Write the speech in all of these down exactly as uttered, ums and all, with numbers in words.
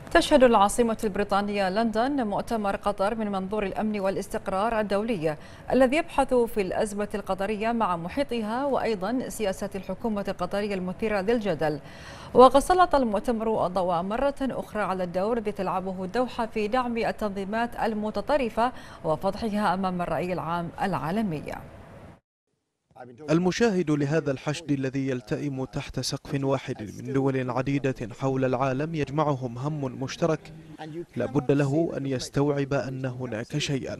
تشهد العاصمة البريطانية لندن مؤتمر قطر من منظور الأمن والاستقرار الدولي الذي يبحث في الأزمة القطرية مع محيطها وأيضا سياسة الحكومة القطرية المثيرة للجدل. وقد سلط المؤتمر الضوء مرة أخرى على الدور الذي تلعبه الدوحة في دعم التنظيمات المتطرفة وفضحها أمام الرأي العام العالمي. المشاهد لهذا الحشد الذي يلتئم تحت سقف واحد من دول عديدة حول العالم يجمعهم هم مشترك لا بد له أن يستوعب أن هناك شيئا،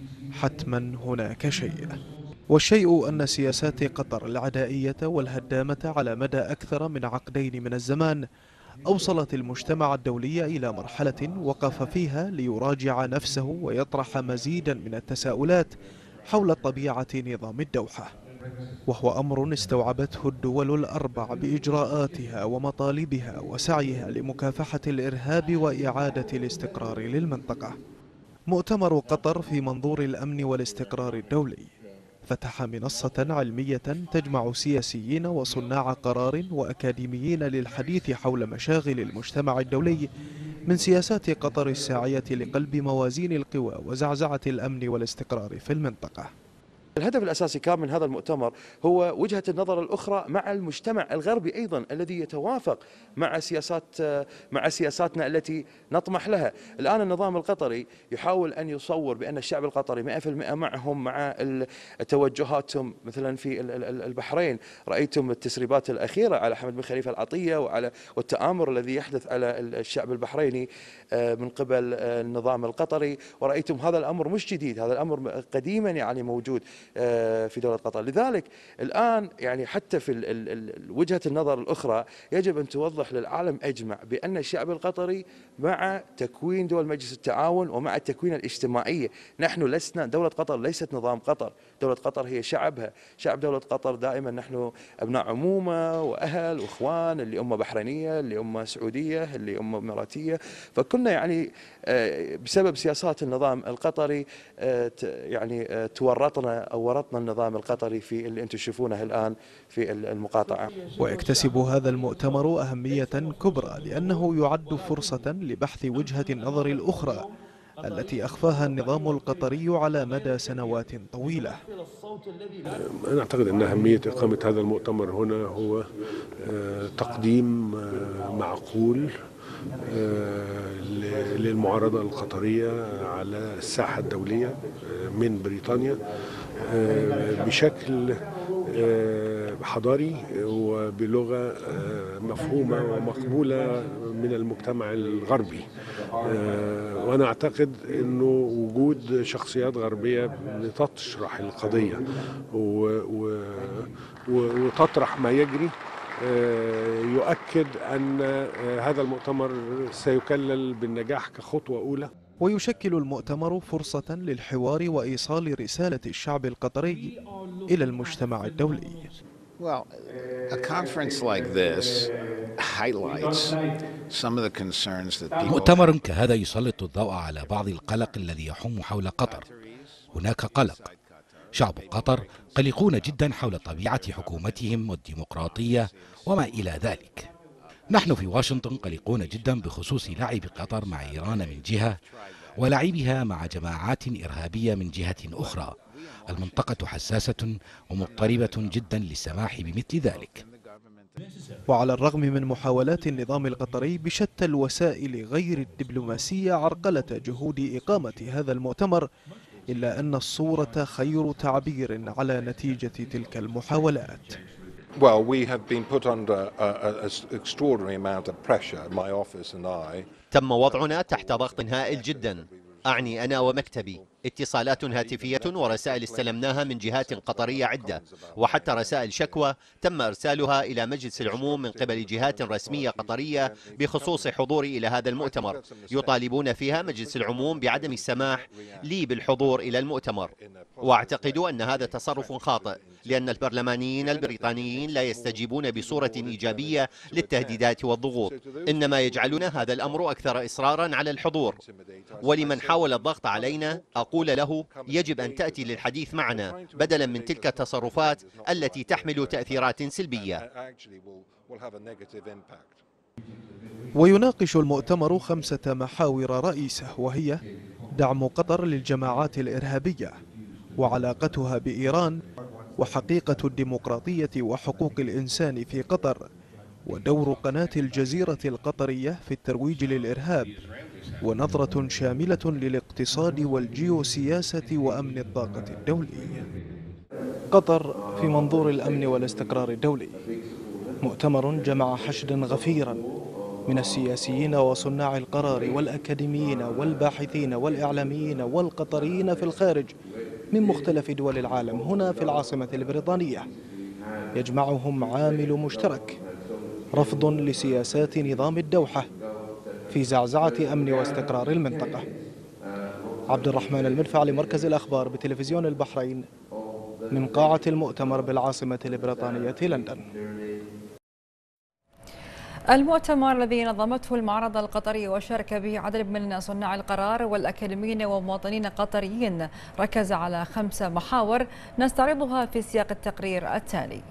حتما هناك شيء، والشيء أن سياسات قطر العدائية والهدامة على مدى أكثر من عقدين من الزمان أوصلت المجتمع الدولي إلى مرحلة وقف فيها ليراجع نفسه ويطرح مزيدا من التساؤلات حول طبيعة نظام الدوحة، وهو أمر استوعبته الدول الأربع بإجراءاتها ومطالبها وسعيها لمكافحة الإرهاب وإعادة الاستقرار للمنطقة. مؤتمر قطر في منظور الأمن والاستقرار الدولي فتح منصة علمية تجمع سياسيين وصناع قرار وأكاديميين للحديث حول مشاغل المجتمع الدولي من سياسات قطر الساعية لقلب موازين القوى وزعزعة الأمن والاستقرار في المنطقة. الهدف الأساسي كان من هذا المؤتمر هو وجهة النظر الأخرى مع المجتمع الغربي أيضا الذي يتوافق مع سياسات مع سياساتنا التي نطمح لها. الآن النظام القطري يحاول أن يصور بأن الشعب القطري مئة بالمئة معهم مع توجهاتهم مثلا في البحرين. رأيتم التسريبات الأخيرة على حمد بن خليفة العطية وعلى والتآمر الذي يحدث على الشعب البحريني من قبل النظام القطري، ورأيتم هذا الأمر مش جديد، هذا الأمر قديما يعني موجود في دولة قطر. لذلك الآن يعني حتى في وجهة النظر الأخرى يجب أن توضح للعالم أجمع بأن الشعب القطري مع تكوين دول مجلس التعاون ومع التكوين الاجتماعية. نحن لسنا دولة قطر، ليست نظام قطر، دولة قطر هي شعبها. شعب دولة قطر دائما نحن أبناء عمومة وأهل وإخوان، اللي أمة بحرينية، اللي أمة سعودية، اللي أمة إماراتية. فكنا يعني بسبب سياسات النظام القطري يعني تورطنا أو ورطنا النظام القطري في اللي أنتم تشوفونه الآن في المقاطعة. ويكتسب هذا المؤتمر أهمية كبرى لأنه يعد فرصة لبحث وجهة النظر الأخرى التي أخفاها النظام القطري على مدى سنوات طويلة. أنا أعتقد أن أهمية إقامة هذا المؤتمر هنا هو تقديم معقول للمعارضة القطرية على الساحة الدولية من بريطانيا بشكل حضاري وبلغة مفهومة ومقبولة من المجتمع الغربي. وأنا أعتقد أنه وجود شخصيات غربية لتشرح القضية وتطرح ما يجري يؤكد أن هذا المؤتمر سيكلل بالنجاح كخطوة أولى. ويشكل المؤتمر فرصة للحوار وإيصال رسالة الشعب القطري إلى المجتمع الدولي. Well, a conference like this highlights some of the concerns that people. مؤتمر كهذا يسلط الضوء على بعض القلق الذي يحوم حول قطر. هناك قلق. شعب قطر قلقون جدا حول طبيعة حكومتهم والديمقراطية وما إلى ذلك. نحن في واشنطن قلقون جدا بخصوص لعب قطر مع إيران من جهة ولعبها مع جماعات إرهابية من جهة أخرى. المنطقة حساسة ومضطربة جدا للسماح بمثل ذلك. وعلى الرغم من محاولات النظام القطري بشتى الوسائل غير الدبلوماسية عرقلة جهود إقامة هذا المؤتمر، إلا أن الصورة خير تعبير على نتيجة تلك المحاولات. Well, we have been put under an extraordinary amount of pressure, my office and I. تم وضعنا تحت ضغط هائل جدا، أعني أنا ومكتبي. اتصالات هاتفية ورسائل استلمناها من جهات قطرية عدة، وحتى رسائل شكوى تم إرسالها إلى مجلس العموم من قبل جهات رسمية قطرية بخصوص حضوري إلى هذا المؤتمر، يطالبون فيها مجلس العموم بعدم السماح لي بالحضور إلى المؤتمر. وأعتقد أن هذا تصرف خاطئ، لأن البرلمانيين البريطانيين لا يستجيبون بصورة إيجابية للتهديدات والضغوط، إنما يجعلون هذا الأمر أكثر إصرارا على الحضور. ولمن حاول الضغط علينا أقول له يجب أن تأتي للحديث معنا بدلا من تلك التصرفات التي تحمل تأثيرات سلبية. ويناقش المؤتمر خمسة محاور رئيسة، وهي دعم قطر للجماعات الإرهابية وعلاقتها بإيران وحقيقة الديمقراطية وحقوق الإنسان في قطر ودور قناة الجزيرة القطرية في الترويج للإرهاب ونظرة شاملة للاقتصاد والجيوسياسة وأمن الطاقة الدولي. قطر في منظور الأمن والاستقرار الدولي، مؤتمر جمع حشد غفيرا من السياسيين وصناع القرار والأكاديميين والباحثين والإعلاميين والقطريين في الخارج من مختلف دول العالم هنا في العاصمة البريطانية، يجمعهم عامل مشترك: رفض لسياسات نظام الدوحة في زعزعة أمن واستقرار المنطقة. عبد الرحمن المدفع لمركز الأخبار بتلفزيون البحرين من قاعة المؤتمر بالعاصمة البريطانية لندن. المؤتمر الذي نظمته المعارضة القطرية وشارك به عدد من صناع القرار والأكاديميين ومواطنين قطريين ركز على خمس محاور نستعرضها في سياق التقرير التالي.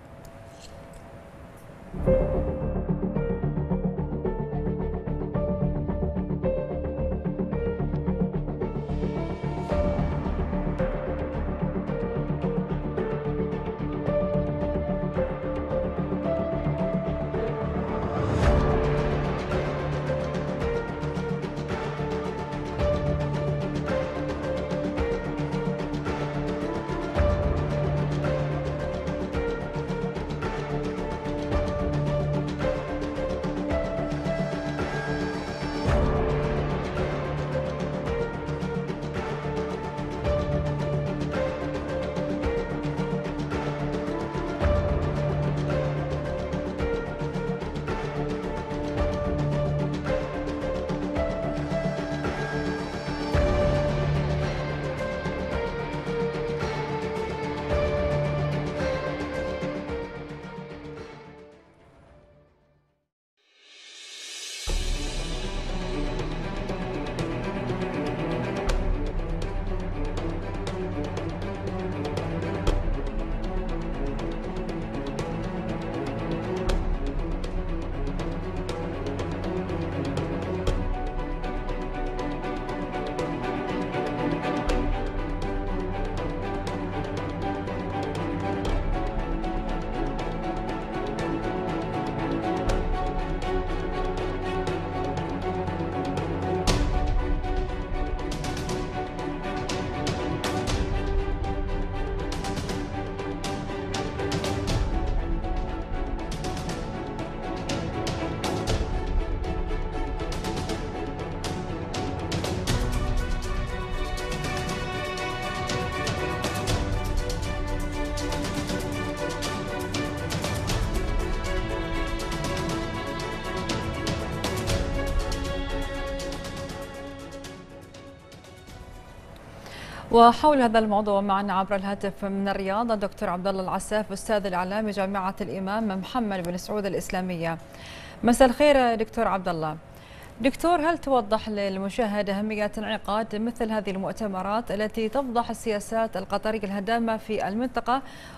وحول هذا الموضوع معنا عبر الهاتف من الرياض الدكتور عبد الله العساف أستاذ الإعلام بجامعة الإمام محمد بن سعود الإسلامية. مساء الخير دكتور عبد الله. دكتور، هل توضح للمشاهد أهمية انعقاد مثل هذه المؤتمرات التي تفضح السياسات القطرية الهدامة في المنطقة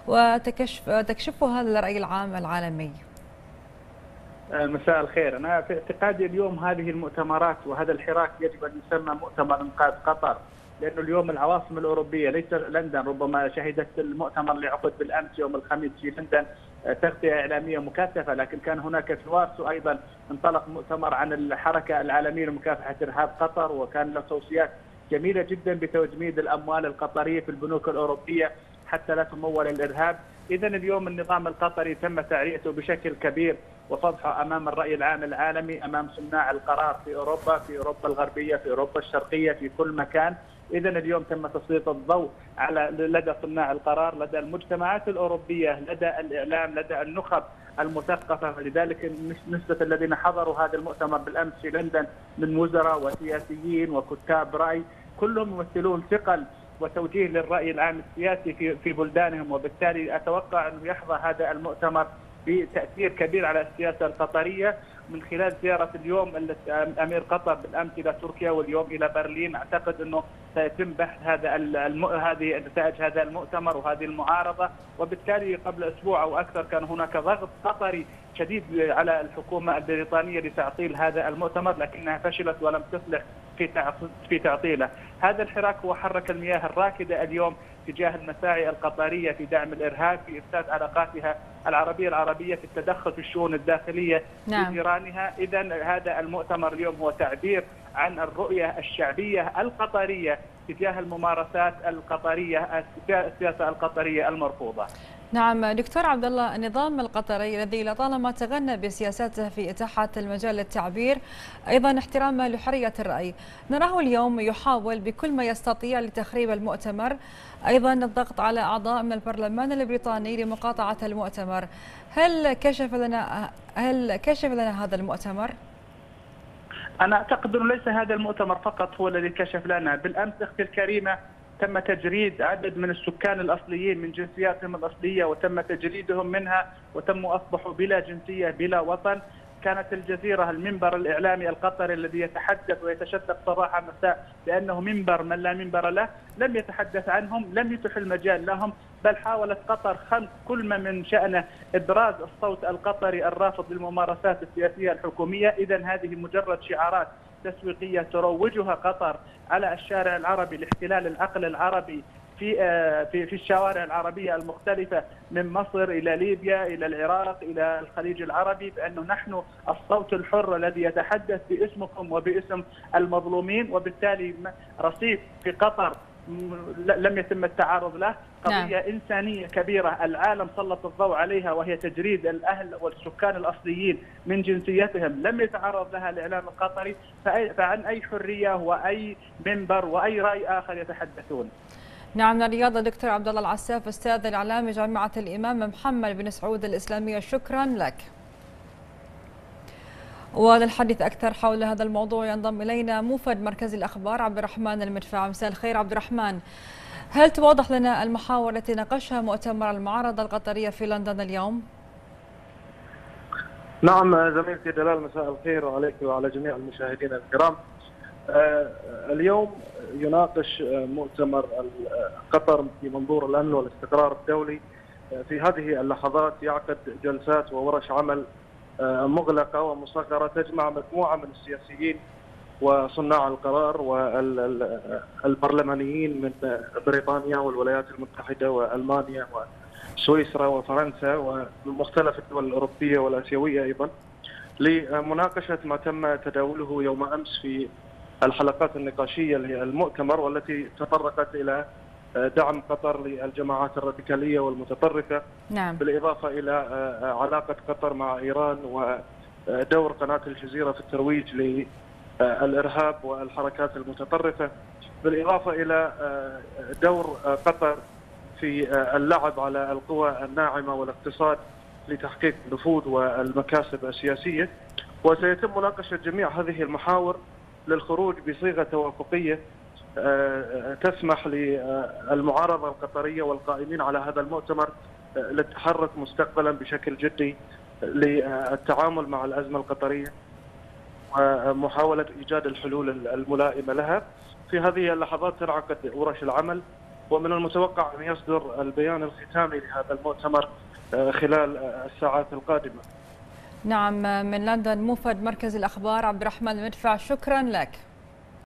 وتكشفها للرأي العام العالمي؟ مساء الخير. أنا في اعتقادي اليوم هذه المؤتمرات وهذا الحراك يجب أن يسمى مؤتمر إنقاذ قطر، لأنه اليوم العواصم الأوروبية ليس لندن، ربما شهدت المؤتمر اللي عقد بالأمس يوم الخميس في لندن تغطية إعلامية مكثفة، لكن كان هناك في وارسو أيضا انطلق مؤتمر عن الحركة العالمية لمكافحة إرهاب قطر، وكان له توصيات جميلة جدا بتجميد الأموال القطرية في البنوك الأوروبية حتى لا تمول الإرهاب. إذا اليوم النظام القطري تم تعريته بشكل كبير وفضحه أمام الرأي العام العالمي، أمام صناع القرار في أوروبا، في أوروبا الغربية، في أوروبا الشرقية، في كل مكان. إذا اليوم تم تسليط الضوء على لدى صناع القرار، لدى المجتمعات الأوروبية، لدى الإعلام، لدى النخب المثقفة. لذلك نسبة الذين حضروا هذا المؤتمر بالأمس في لندن من وزراء وسياسيين وكتاب رأي كلهم يمثلون ثقل وتوجيه للرأي العام السياسي في في بلدانهم، وبالتالي أتوقع أنه يحظى هذا المؤتمر بتأثير كبير على السياسة القطرية من خلال زيارة اليوم أمير قطر بالأمس إلى تركيا واليوم إلى برلين. أعتقد أنه سيتم بحث هذا الم... هذه نتائج هذا المؤتمر وهذه المعارضة، وبالتالي قبل أسبوع أو أكثر كان هناك ضغط قطري شديد على الحكومة البريطانية لتعطيل هذا المؤتمر، لكنها فشلت ولم تفلح في في تعطيله. هذا الحراك هو حرك المياه الراكدة اليوم تجاه المساعي القطرية في دعم الإرهاب، في إفساد علاقاتها العربية العربية، في التدخل في الشؤون الداخلية نعم. لجيرانها. إذا هذا المؤتمر اليوم هو تعبير عن الرؤية الشعبية القطرية تجاه الممارسات القطرية، السياسة القطرية المرفوضة. نعم دكتور عبد الله، النظام القطري الذي لطالما تغنى بسياساته في إتاحة المجال للتعبير، أيضا احترامه لحرية الرأي، نراه اليوم يحاول بكل ما يستطيع لتخريب المؤتمر، أيضا الضغط على أعضاء من البرلمان البريطاني لمقاطعة المؤتمر. هل كشف لنا هل كشف لنا هذا المؤتمر؟ أنا أعتقد أنه ليس هذا المؤتمر فقط هو الذي كشف لنا. بالأمس أختي الكريمة تم تجريد عدد من السكان الأصليين من جنسياتهم الأصلية، وتم تجريدهم منها، وتم أصبحوا بلا جنسية بلا وطن. كانت الجزيرة المنبر الإعلامي القطري الذي يتحدث ويتشدق صباح مساء بأنه منبر من لا منبر له، لم يتحدث عنهم، لم يتح المجال لهم، بل حاولت قطر خلق كل ما من شأنه إبراز الصوت القطري الرافض للممارسات السياسية الحكومية. إذا هذه مجرد شعارات تسويقية تروجها قطر على الشارع العربي لاحتلال العقل العربي في في في الشوارع العربية المختلفة، من مصر إلى ليبيا إلى العراق إلى الخليج العربي، بأنه نحن الصوت الحر الذي يتحدث باسمكم وباسم المظلومين. وبالتالي رصيد في قطر لم يتم التعرض له، قضية نعم. إنسانية كبيرة العالم سلط الضوء عليها، وهي تجريد الأهل والسكان الأصليين من جنسيتهم، لم يتعرض لها الإعلام القطري، فعن أي حرية وأي منبر وأي رأي آخر يتحدثون. نعم، الرياض دكتور عبد الله العساف، أستاذ الإعلام جامعة الإمام محمد بن سعود الإسلامية، شكرا لك. وللحديث أكثر حول هذا الموضوع ينضم إلينا موفد مركز الأخبار عبد الرحمن المدفع. مساء الخير عبد الرحمن، هل توضح لنا المحاور التي ناقشها مؤتمر المعارضة القطرية في لندن اليوم؟ نعم زميلتي دلال، مساء الخير عليك وعلى جميع المشاهدين الكرام. اليوم يناقش مؤتمر قطر في منظور الأمن والاستقرار الدولي في هذه اللحظات يعقد جلسات وورش عمل مغلقة ومصغرة تجمع مجموعة من السياسيين وصناع القرار والبرلمانيين من بريطانيا والولايات المتحدة وألمانيا وسويسرا وفرنسا ومختلف الدول الأوروبية والآسيوية أيضا، لمناقشة ما تم تداوله يوم أمس في الحلقات النقاشية للمؤتمر، والتي تطرقت إلى دعم قطر للجماعات الراديكالية والمتطرفة. نعم. بالإضافة إلى علاقة قطر مع إيران ودور قناة الجزيرة في الترويج للإرهاب والحركات المتطرفة، بالإضافة إلى دور قطر في اللعب على القوى الناعمة والاقتصاد لتحقيق النفوذ والمكاسب السياسية. وسيتم مناقشة جميع هذه المحاور للخروج بصيغة توافقية تسمح للمعارضة القطرية والقائمين على هذا المؤتمر للتحرك مستقبلا بشكل جدي للتعامل مع الأزمة القطرية ومحاولة إيجاد الحلول الملائمة لها. في هذه اللحظات تنعقد ورش العمل، ومن المتوقع أن يصدر البيان الختامي لهذا المؤتمر خلال الساعات القادمة. نعم، من لندن موفد مركز الأخبار عبد الرحمن المدفع، شكرا لك.